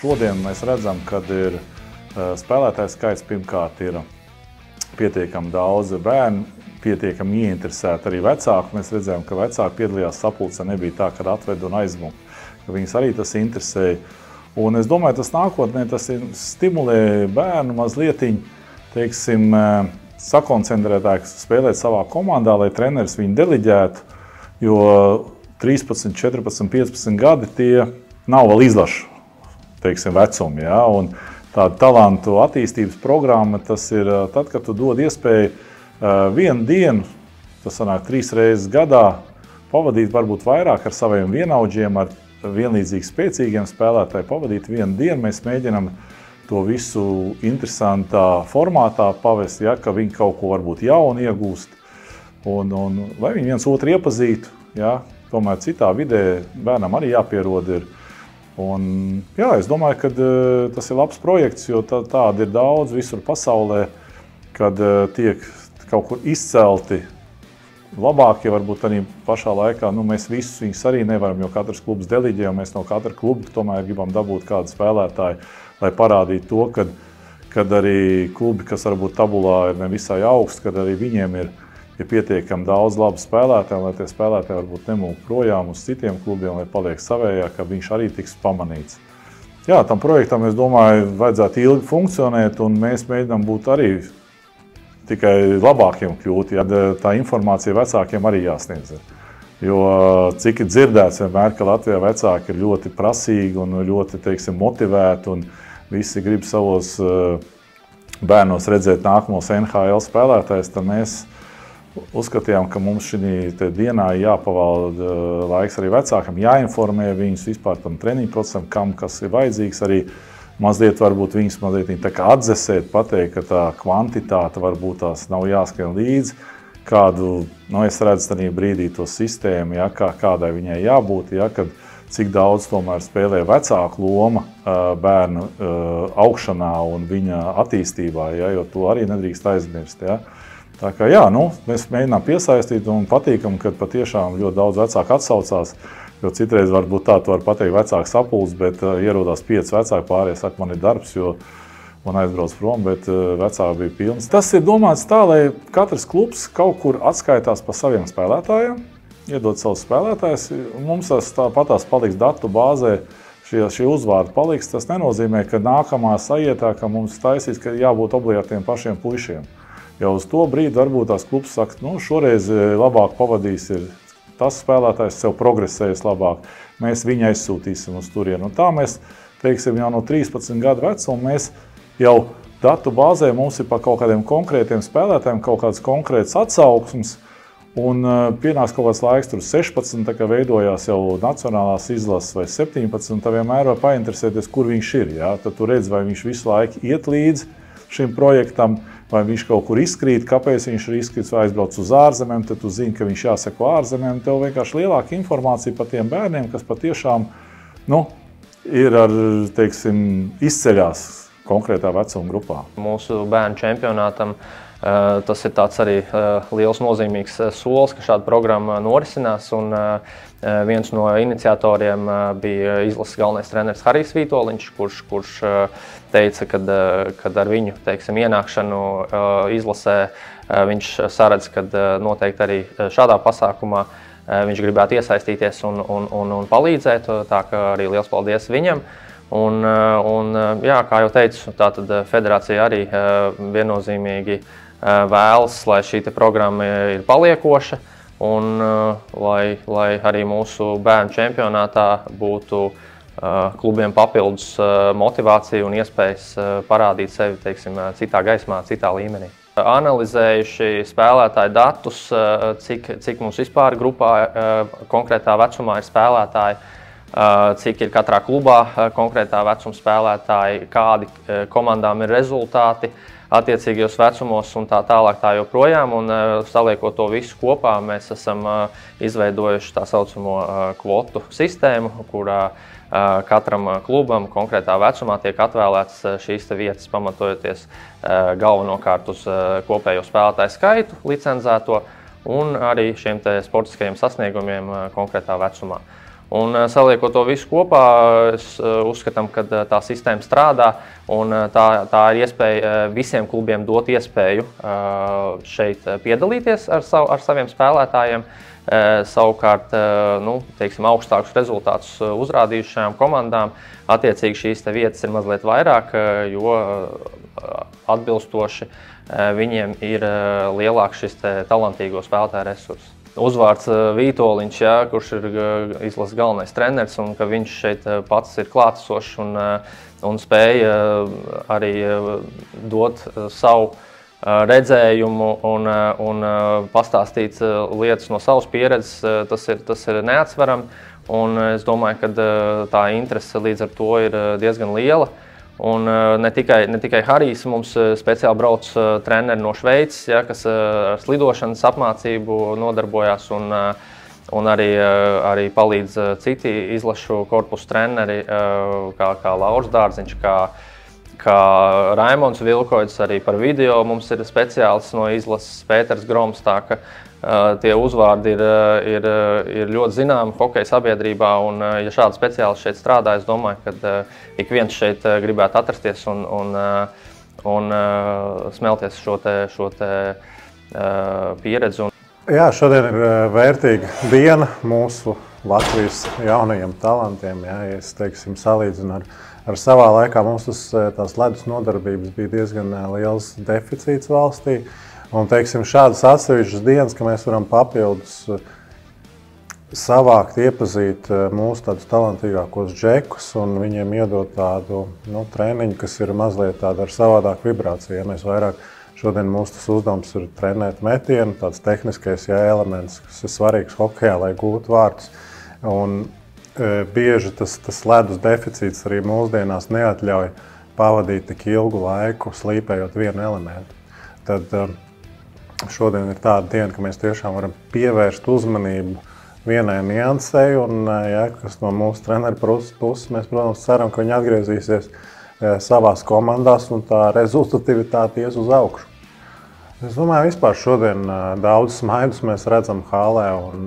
šodien mēs redzam, ka ir spēlētāju skaits pirmkārt ir pietiekami daudz bērnu, pietiekami ieinteresēti arī vecāki. Mēs redzējām, ka vecāki piedalījās sapulcē, nebija tā, kad atved un aizmuka, ka viņus arī tas interesēja. Un es domāju, tas nākotnē tas stimulē bērnu mazlietiņ, teiksim, sakoncentrētāk spēlēt savā komandā, lai treneris viņu deliģētu, jo 13, 14, 15 gadi tie nav vēl izlašu, teiksim, vecumi, ja? Un tāda talantu attīstības programma, tas ir tad, kad tu dod iespēju vienu dienu, tas sanāk 3 reizes gadā, pavadīt varbūt vairāk ar saviem vienaudžiem, ar vienlīdzīgi spēcīgiem spēlētājiem, pavadīt vienu dienu. Mēs mēģinam to visu interesantā formātā pavest, ja, ka viņi kaut ko varbūt jaunu iegūst, un lai viņi viens otru iepazītu, ja, tomēr citā vidē bērnam arī jāpierod ir. Un, jā, es domāju, ka tas ir labs projekts, jo tādi ir daudz visur pasaulē, kad tiek kaut kur izcelti labākie, varbūt arī pašā laikā. Mēs visus viņus arī nevaram, jo katrs klubs deliģē, un mēs no katra kluba tomēr gribam dabūt kādu spēlētāju, lai parādītu to, kad arī klubi, kas varbūt tabulā ir nevisai augsts, kad arī viņiem ir pietiekami daudz labu spēlētāju, lai tie spēlētāji varbūt nemūk projām uz citiem klubiem, lai paliek savējā, ka viņš arī tiks pamanīts. Jā, tam projektam, es domāju, vajadzētu ilgi funkcionēt, un mēs mēģinām būt arī tikai labākiem kļūt, ja tā informācija vecākiem arī jāsniedz. Jo cik ir dzirdēts vienmēr, ka Latvijā vecāki ir ļoti prasīgi un ļoti, teiksim, motivēti, un visi grib savos bērnos redzēt nākamos NHL spēlētājus, tad mēs uzskatījām, ka mums šī dienā jāpavalda laiks arī vecākam, jāinformē viņus vispār tam treniņu procesam, kam kas ir vajadzīgs, arī mazliet varbūt viņus tā kā atdzesēt, pateikt, ka tā kvantitāte varbūt tās nav jāskrien līdzi, kādu, es redzu tādā brīdī to sistēmu, ja, kādai viņai jābūt, ja, kad cik daudz tomēr spēlē vecāku loma bērnu augšanā un viņa attīstībā, ja, jo to arī nedrīkst aizmirst. Ja. Tā kā jā, mēs mēģinām piesaistīt un patīkam, kad patiešām ļoti daudz vecāku atsaucās, jo citreiz varbūt tā, tu var pateikt vecāku sapulcs, bet ierodās 5 vecāki pārējie, saka, man ir darbs, jo man aizbrauc prom, bet vecāki bija pilns. Tas ir domāts tā, lai katrs klubs kaut kur atskaitās pa saviem spēlētājiem, iedod savus spēlētājus. Mums tāpatās paliks datu bāzē, šie uzvārdi paliks. Tas nenozīmē, ka nākamā sajietā, ka mums taisīs, ka jābūt obligātiem pašiem puišiem. Jau uz to brīdi varbūt tās klubs saka, šoreiz labāk pavadīs ir tas spēlētājs, sev progresējas labāk, mēs viņu aizsūtīsim uz turienu. Un tā mēs, teiksim, jau no 13 gadu vecuma mēs jau datu bāzē mums ir pa kaut kādiem konkrētiem spēlētājiem, kaut kāds konkrēts atsauksmes, un pienāks kaut kāds laiks, tur 16, tā kā veidojās jau nacionālās izlases vai 17, tā vienmēr var painteresēties, kur viņš ir. Ja? Tad tu redz, vai viņš visu laiku iet līdzi šim projektam, vai viņš kaut kur izkrīt, kāpēc viņš ir izkrīts vai aizbrauc uz ārzemēm, tad tu zini, ka viņš jāseko ārzemēm. Tev vienkārši lielāka informācija par tiem bērniem, kas patiešām ir ar, teiksim, izceļās konkrētā vecuma grupā. Mūsu bērnu čempionātam tas ir tāds arī liels nozīmīgs solis, ka šāda programma norisinās. Un viens no iniciatoriem bija izlases galvenais treneris Harijs Vītoliņš, kurš teica, kad ar viņu, teiksim, ienākšanu izlasē viņš saredz, ka noteikti arī šādā pasākumā viņš gribētu iesaistīties un palīdzēt. Tā kā arī liels paldies viņam. Un jā, kā jau teicu, tātad federācija arī viennozīmīgi vēlas, lai šī programma ir paliekoša un lai arī mūsu bērnu čempionātā būtu klubiem papildus motivācija un iespējas parādīt sevi, teiksim, citā gaismā, citā līmenī. Analizējuši spēlētāju datus, cik mums vispār grupā konkrētā vecumā ir spēlētāji, cik ir katrā klubā konkrētā vecuma spēlētāji, kādi komandām ir rezultāti attiecīgajos vecumos un tā tālāk tā joprojām. Un saliekot to visu kopā, mēs esam izveidojuši tā saucamo kvotu sistēmu, kurā katram klubam konkrētā vecumā tiek atvēlēts šīs vietas, pamatojoties galvenokārt uz kopējo spēlētāju skaitu, licencēto, un arī šiem sportiskajiem sasniegumiem konkrētā vecumā. Un saliekot to visu kopā, es uzskatām, ka tā sistēma strādā un tā ir iespēja visiem klubiem dot iespēju šeit piedalīties ar saviem spēlētājiem. Savukārt, teiksim, augstākus rezultātus uzrādījušajām komandām, attiecīgi šīs vietas ir mazliet vairāk, jo atbilstoši viņiem ir lielāks šis talantīgo spēlētāju resurss. Uzvārds Vītoliņš, kurš ir izlases galvenais treneris, un ka viņš šeit pats ir klātesošs un spēja arī dot savu redzējumu un pastāstīt lietas no savas pieredzes, tas ir neatsverami. Un es domāju, ka tā interese līdz ar to ir diezgan liela. Un ne tikai Harijs, mums speciāli brauc treneri no Šveices, kas ar slidošanas apmācību nodarbojās, un arī palīdz citi izlašu korpusu treneri, kā Lauris Dārziņš, kā Raimonds Vilkoids, arī par video mums ir speciālists no izlases Pēters Groms, tā ka tie uzvārdi ir ļoti zināmi hokeja sabiedrībā, un ja šādi speciālisti šeit strādā, es domāju, ka ik viens šeit gribētu atrasties un smelties šo pieredzi. Jā, šodien ir vērtīga diena mūsu Latvijas jaunajiem talantiem. Jā, ja es, teiksim, salīdzinu ar savā laikā, mums tās ledus nodarbības bija diezgan liels deficīts valstī. Un, teiksim, šādas atsevišķas dienas, ka mēs varam papildus savākt, iepazīt mūsu tādus talantīgākos džekus un viņiem iedot tādu treniņu, kas ir mazliet tāda ar savādāku vibrāciju. Ja mēs vairāk šodien mūsu uzdevums ir trenēt metienu, tāds tehniskais elements, kas ir svarīgs hokejā, lai gūtu vārtus. Un bieži tas ledus deficīts arī mūsdienās neatļauj pavadīt tik ilgu laiku slīpējot vienu elementu. Tad šodien ir tāda diena, ka mēs tiešām varam pievērst uzmanību vienai niansei, un kas no mūsu treneru puses, mēs, protams, ceram, ka viņi atgriezīsies savās komandās un tā rezultatīvitāte ies uz augšu. Es domāju, vispār šodien daudz smaidus mēs redzam hālē,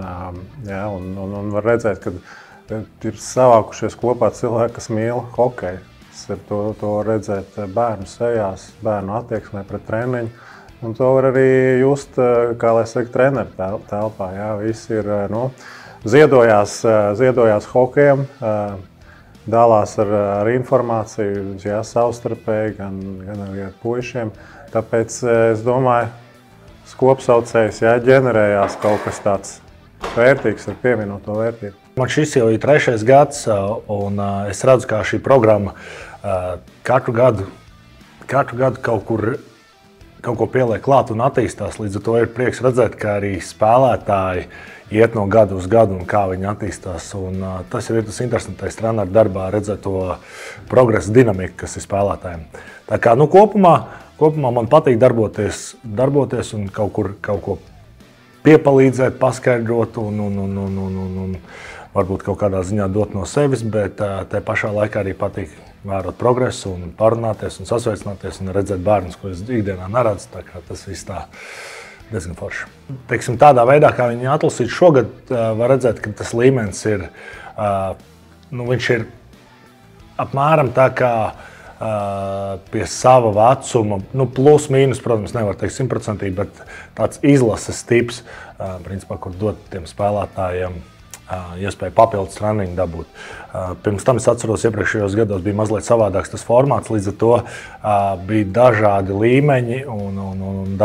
un var redzēt, ka ir savākušies kopā cilvēki, kas mīl hokeju. To redzēt bērnu sejās, bērnu attieksmē pret treniņu. Un to var arī just, kā lai saka, treneru telpā. Jā, visi ir, ziedojās hokejam, dalās ar informāciju, savstarpēji, gan arī ar puišiem. Tāpēc es domāju, kopsaucējs ģenerējās kaut kas tāds vērtīgs ar pievienoto vērtību. Man šis jau ir 3. gads, un es redzu, kā šī programma katru gadu kaut ko pieliek klāt un attīstās. Līdz ar to ir prieks redzēt, ka arī spēlētāji iet no gada uz gadu un kā viņi attīstās. Un tas jau ir tas interesantais treneru darbā, redzēt to progresa dinamiku, kas ir spēlētājiem. Tā kā kopumā man patīk darboties un kaut ko piepalīdzēt, paskaidrot un varbūt kaut kādā ziņā dot no sevis, bet te pašā laikā arī patīk vērot progresu un parunāties un sasveicināties un redzēt bērnus, ko es ikdienā neredzu. Tā kā tas viss tā diezgan forši. Teiksim, tādā veidā, kā viņi atlasīt šogad, var redzēt, ka tas līmenis ir, viņš ir apmēram tā kā pie sava vecuma, plus mīnus, protams, nevar teikt 100%, bet tāds izlases tips, principā, kur dot tiem spēlētājiem iespēju papildus treniņu dabūt. Pirms tam es atceros, iepriekšējos gados bija mazliet savādāks tas formāts, līdz ar to bija dažādi līmeņi un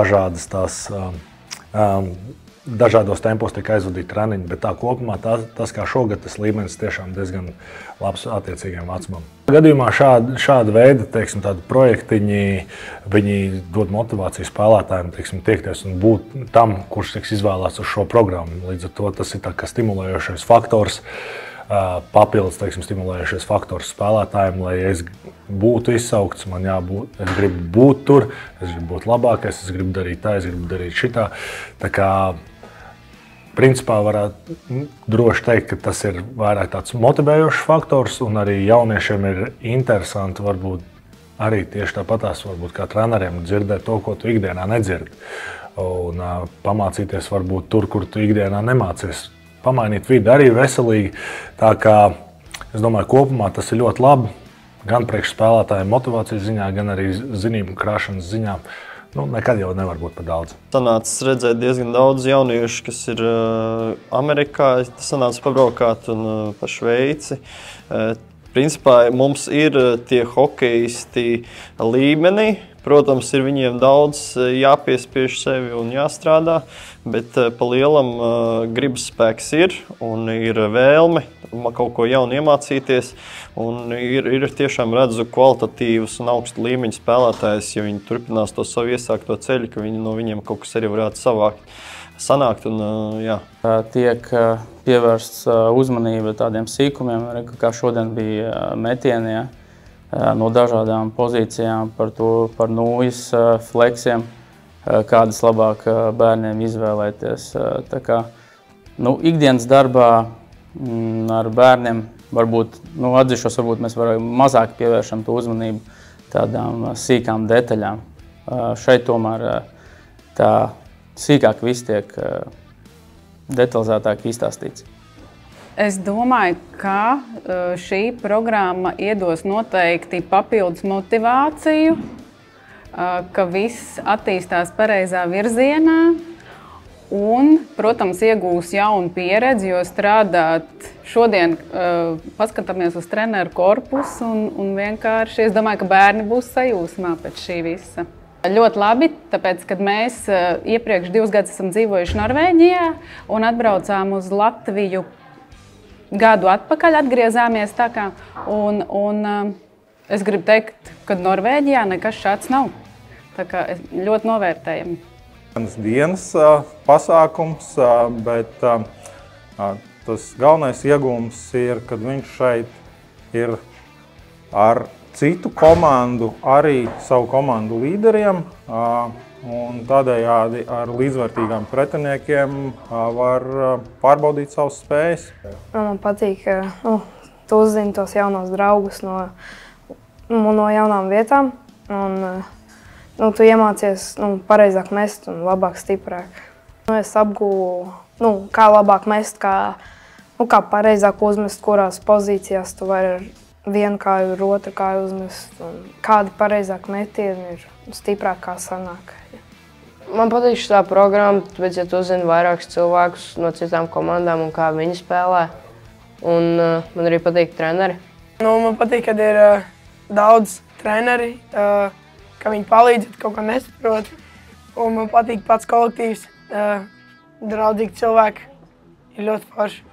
dažādos tempos tika aizvadīti treniņi, bet tā kopumā tas kā šogad tas līmenis tiešām diezgan labs attiecīgiem vecumam. Gadījumā šāda veida, teiksim, tādi projektiņi, viņi dod motivāciju spēlētājiem, teiksim, tiekties un būt tam, kurš tiks izvēlēts uz šo programmu. Līdz ar to tas ir tā kā stimulējošais faktors, papildus, teiksim, stimulējošais faktors spēlētājiem, lai es būtu izsaukts, man jābūt, es gribu būt tur, es gribu būt labākais, es gribu darīt tā, es gribu darīt šitā. Tā kā principā varētu droši teikt, ka tas ir vairāk tāds motivējošs faktors, un arī jauniešiem ir interesanti varbūt arī tieši tāpatās varbūt kā treneriem dzirdēt to, ko tu ikdienā nedzirdi. Un pamācīties varbūt tur, kur tu ikdienā nemācies pamainīt vidi, arī veselīgi. Tā kā es domāju, kopumā tas ir ļoti labi. Gan priekš spēlētājiem motivācijas ziņā, gan arī zinību krāšanas ziņā. Nekad jau nevar būt par daudz. Sanāca redzēt diezgan daudz jauniešu, kas ir Amerikā. Sanāca pabraukāt un pa Šveici. Principā mums ir tie hokeisti līmenī. Protams, ir viņiem daudz jāpiespiež sevi un jāstrādā, bet pa lielam gribas spēks ir un ir vēlme kaut ko jaunu iemācīties. Un ir tiešām redzu kvalitatīvus un augstu līmeņu spēlētājus, ja viņi turpinās to savu iesākto ceļu, ka viņi no viņiem kaut kas arī varētu sanākt. Tiek pievērsts uzmanība tādiem sīkumiem, kā šodien bija metieni, no dažādām pozīcijām par nūjas fleksiem, kādas labāk bērniem izvēlēties. Tā kā, ikdienas darbā ar bērniem varbūt, atzīšos, varbūt mēs mazāk pievēršam to uzmanību tādām sīkām detaļām. Šeit tomēr tā sīkāk viss tiek detalizētāk izstāstīts. Es domāju, ka šī programma iedos noteikti papildus motivāciju, ka viss attīstās pareizā virzienā un, protams, iegūs jaunu pieredzi, jo strādāt šodien paskatāmies uz treneru korpusu un vienkārši es domāju, ka bērni būs sajūsmā pēc šī visa. Ļoti labi, tāpēc, kad mēs iepriekš 2 gadus esam dzīvojuši Norvēģijā un atbraucām uz Latviju gadu atpakaļ, atgriezāmies tā kā, un es gribu teikt, ka Norvēģijā nekas šāds nav. Tā kā ļoti novērtējami. Dienas pasākums, bet tas galvenais iegūms ir, kad viņš šeit ir ar citu komandu, arī savu komandu līderiem, un tādējādi ar līdzvērtīgām pretiniekiem var pārbaudīt savas spējas. Man patīk, ka tu uzzini tos jaunos draugus no jaunām vietām, un tu iemācies pareizāk mest un labāk stiprāk. Es apgūvu, kā labāk mest, kā pareizāk uzmest, kurās pozīcijās tu vari ar vienu kāju, ar otru kāju uzmest, un kādi pareizāk metieni ir stiprāk kā sanāk. Man patīk šitā programma, tāpēc, ja tu uzzini vairākus cilvēkus no citām komandām un kā viņi spēlē. Un man arī patīk treneri. Man patīk, kad ir daudz treneri, ka viņi palīdz, ja kaut ko nesaprot. Un man patīk pats kolektīvs, draudzīgi cilvēki, ir ļoti forši.